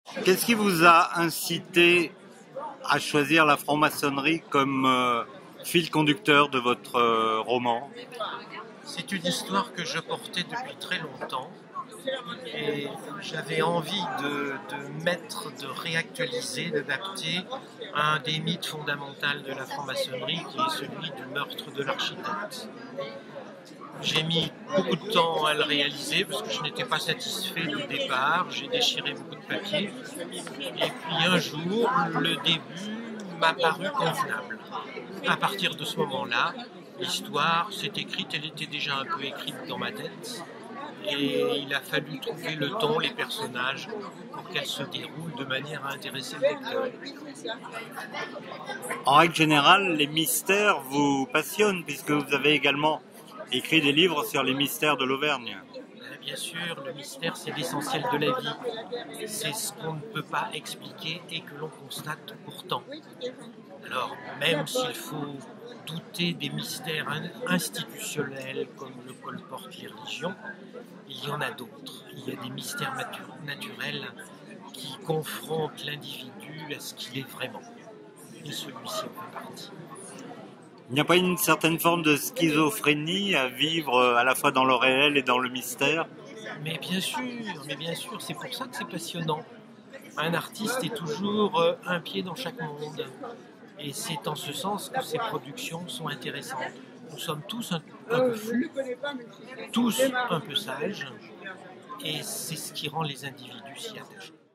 Qu'est-ce qui vous a incité à choisir la franc-maçonnerie comme fil conducteur de votre roman? C'est une histoire que je portais depuis très longtemps et j'avais envie de réactualiser, d'adapter un des mythes fondamentaux de la franc-maçonnerie qui est celui du meurtre de l'architecte. J'ai mis beaucoup de temps à le réaliser parce que je n'étais pas satisfait du départ, j'ai déchiré beaucoup de papier et puis un jour le début m'a paru convenable. À partir de ce moment-là, l'histoire s'est écrite, elle était déjà un peu écrite dans ma tête et il a fallu trouver le ton, les personnages pour qu'elle se déroule de manière à intéresser le lecteur. En règle générale, les mystères vous passionnent puisque vous avez également écrit des livres sur les mystères de l'Auvergne. Bien sûr, le mystère, c'est l'essentiel de la vie. C'est ce qu'on ne peut pas expliquer et que l'on constate pourtant. Alors, même s'il faut douter des mystères institutionnels comme le colportent les religions, il y en a d'autres. Il y a des mystères naturels qui confrontent l'individu à ce qu'il est vraiment. Et celui-ci en fait partie. Il n'y a pas une certaine forme de schizophrénie à vivre à la fois dans le réel et dans le mystère? Mais bien sûr, c'est pour ça que c'est passionnant. Un artiste est toujours un pied dans chaque monde. Et c'est en ce sens que ces productions sont intéressantes. Nous sommes tous un peu fous, tous un peu sages, et c'est ce qui rend les individus si attachants.